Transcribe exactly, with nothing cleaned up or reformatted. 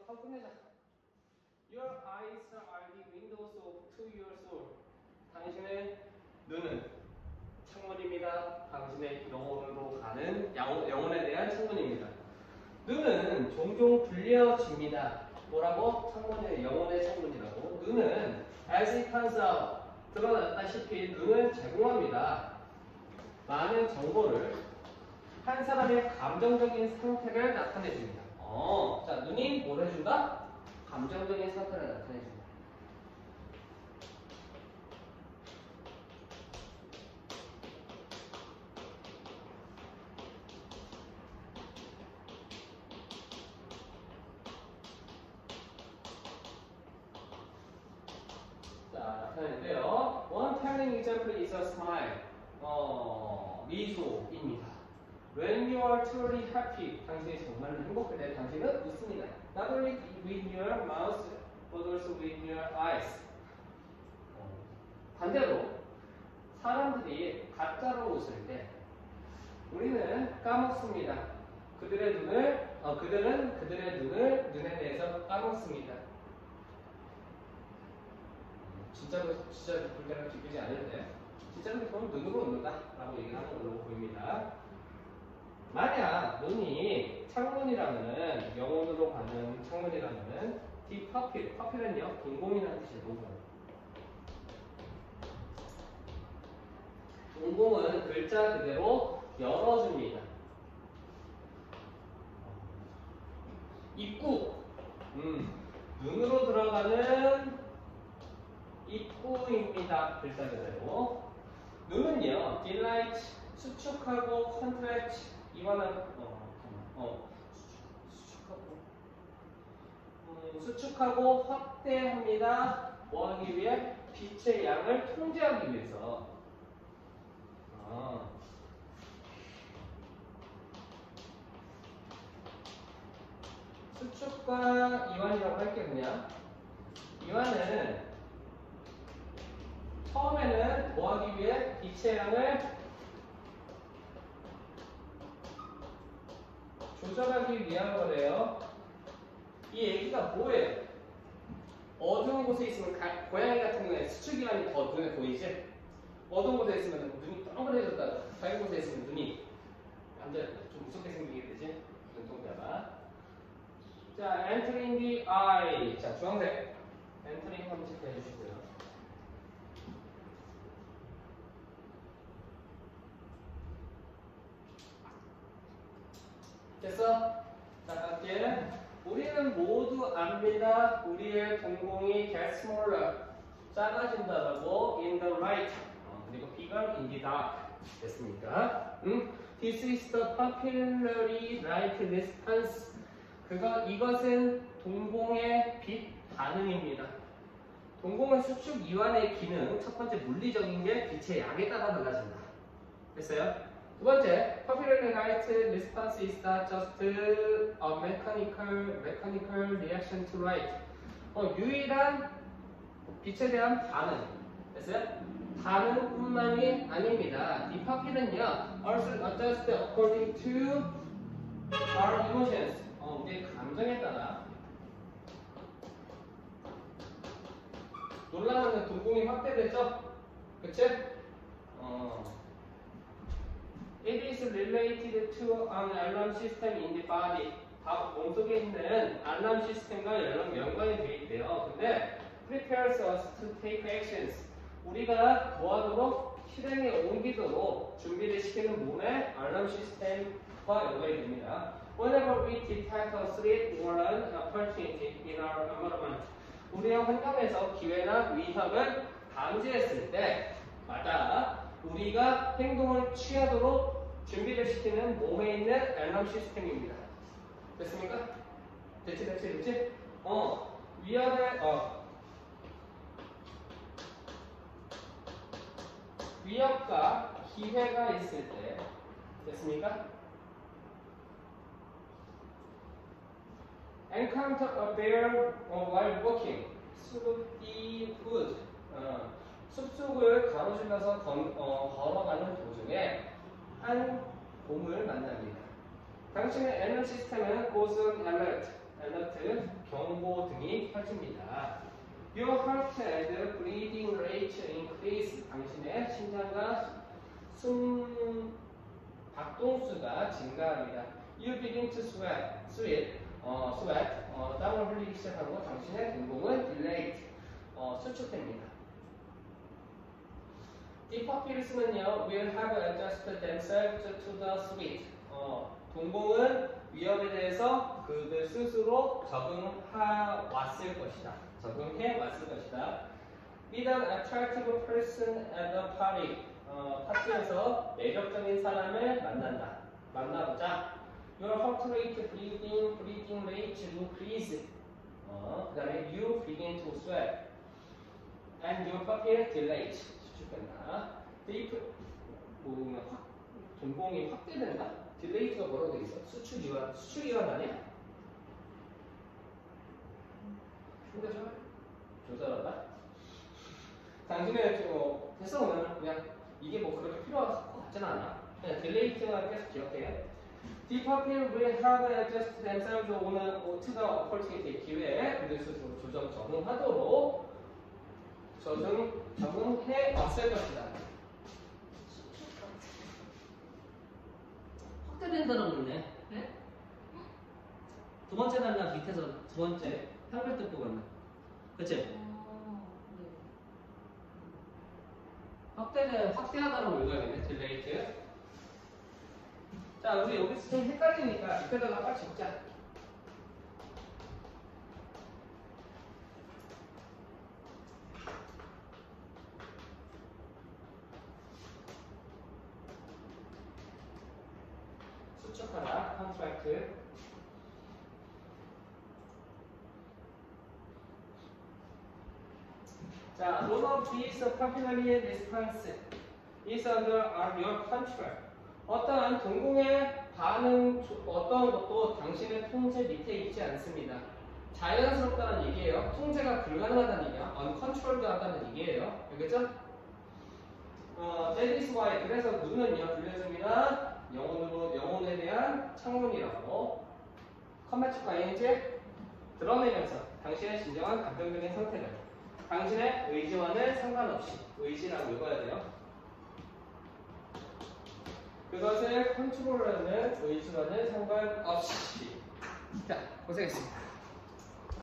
하고 끝내자. Your eyes are the windows of to your soul. 당신의 눈은 창문입니다. 당신의 영혼으로 가는 영혼에 대한 창문입니다. 눈은 종종 불려집니다. 뭐라고? 창문의 영혼의 창문이라고. 눈은 as it turns out 드러났다시피 눈은 제공합니다. 많은 정보를 한 사람의 감정적인 상태를 나타내줍니다. 어, 자, 눈이 뭘 해준다? 감정적인 상태를 나타내줍니다. 자, 나타내는데요. One telling example is a smile. 어, 미소입니다. When you are truly happy, 당신이 정말로 행복할 때 당신은 웃습니다. Not only with your mouth, but also with your eyes. 어, 반대로 사람들이 가짜로 웃을 때 우리는 까먹습니다. 그들의 눈을, 어, 그들은 그들의 눈을 눈에 대해서 까먹습니다. 진짜로 진짜 볼 때는 기쁘지 않은데 진짜로 보면 눈으로 웃는다라고 얘기를 하는 걸로 보입니다. 만약 눈이 창문이라면은 영혼으로 가는 창문이라면은 디 파필, 파필은요 동공이라는 뜻이에요. 동공. 동공은 글자 그대로 열어줍니다. 입구, 음, 눈으로 들어가는 입구입니다. 글자 그대로. 눈은요, delight, 수축하고 contract, 이완한, 어, 어, 수축하고, 음, 수축하고 확대합니다. 뭐 하기 위해? 빛의 양을 통제하기 위해서. 아. 수축과 이완이라고 할게요, 그냥. 이완은 처음에는 뭐 하기 위해? 빛의 양을 조절하기 위한 거래요. 이 얘기가 뭐예요? 어두운 곳에 있으면 가, 고양이 같은 경우에 수축이완이 더 눈에 보이지? 어두운 곳에 있으면 눈이 동그래졌다가 밝은 곳에 있으면 눈이 완전 좀 무섭게 생기게 되지? 눈동자가. 자, entering the eye. 자, 주황색. entering 한번 체크해 주시고요. 됐어? 자, 갈게. 우리는 모두 압니다. 우리의 동공이 get smaller. 작아진다라고 in the light. 어, 그리고 bigger in the dark. 됐습니까? 음? This is the papillary light response. 그거, 이것은 동공의 빛 반응입니다. 동공은 수축 이완의 기능, 첫 번째 물리적인 게 빛의 양에 따라 달라진다. 됐어요? 두 번째, papillary light response is not just a mechanical, mechanical reaction to light. 어, 유일한 빛에 대한 반응. 됐어요? 반응뿐만이 아닙니다. 이 papillon은요, also adjust according to our emotions. 어, 우리의 감정에 따라 놀라면 동공이 확대되죠? 그치? 어. It is related to an alarm system in the body. 다 몸속에 있는 알람 시스템과 연락 연관이 되어 있대요. 근데 prepares us to take actions. 우리가 뭐하도록 실행에 옮기도록 준비를 시키는 몸의 알람 시스템과 연관이 됩니다. Whenever we detect a threat or an opportunity in our environment, 우리의 환경에서 기회나 위협을 감지했을 때, 맞아, 우리가 행동을 취하도록 준비를 시키는 몸에 있는 알람 시스템입니다. 됐습니까? 됐지, 됐지, 됐지? 어, 위협에, 어, 위협과 기회가 있을 때, 됐습니까? Encounter a bear while walking. 숲이 wood. 어, 숲속을 가로질러서 건, 어, 걸어가는 도중에 한 곰을 만납니다. 당신의 에너지 시스템은 goes on alert. alert, 경고 등이 켜집니다. Your heart and breathing rate increase. 당신의 심장과 숨 박동수가 증가합니다. You begin to sweat, sweat, 어, sweat, 어, 땀을 흘리기 시작하고 당신의 동공은 delayed, 어, 수축됩니다. Deeper pils는요, will have adjusted themselves to the sweat. 어, 동공은 위험에 대해서 그들 스스로 적응해 왔을 것이다. 적응해 왔을 것이다. Meet an attractive person at the party. 어, 파티에서 매력적인 사람을 만난다. 만나보자. Your heart rate, breathing, breathing rate increase. 어, 그 다음에 you begin to sweat. And your pupil dilate. 수축된다. deep, 뭐, 확, 동공이 확대된다. 딜레이트가 뭐라고 돼 있어? 수축 이완, 수축 이완 아니야? 조절? 조절하다? 당신의 저 해석은 그냥 이게 뭐 그렇게 필요할 것 같지는 않아. 그냥 딜레이트만 계속 기억해요. Deeper people will have adjusted themselves 오는 to the opportunity 기회에 그들 스스로 조정 적응하도록 적응 적응해 왔을 것이다. 확대된다는 거네. 네? 두 번째 단락 밑에서 두 번째 한글 뜻 보겠네. 그치? 확대는 확대하다라고 읽어야겠네. 딜레이트. 자, 우리 여기서 좀 헷갈리니까 밑에다가 빨리 적자. 수축하다, contract. 자, none of these popularly response is under your control. 어떠한 동공의 반응, 어떤 것도 당신의 통제 밑에 있지 않습니다. 자연스럽다는 얘기예요. 통제가 불가능하다는 얘기야. uncontrolled하다는 얘기예요. 알겠죠? 어, that is why. 그래서 눈은요, 불려줌이나 영혼으로, 영혼에 대한 창문이라고 컴퓨터가 ing 드러내면서 당신의 진정한 감정적인 상태를 당신의 의지와는 상관없이 의지라고 읽어야 돼요. 그것을 컨트롤하는 의지와는 상관없이. 자, 고생했습니다.